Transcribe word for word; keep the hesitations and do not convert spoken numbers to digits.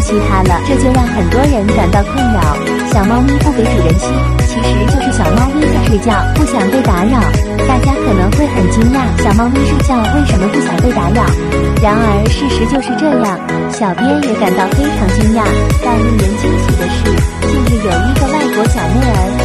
惜它了，这就让很多人感到困扰。小猫咪不给主人吸，其实就是小猫咪在睡觉，不想被打扰。大家可能会很惊讶，小猫咪睡觉为什么不想被打扰？然而事实就是这样，小编也感到非常惊讶。但令人惊喜的是，近日有一个外国小妹儿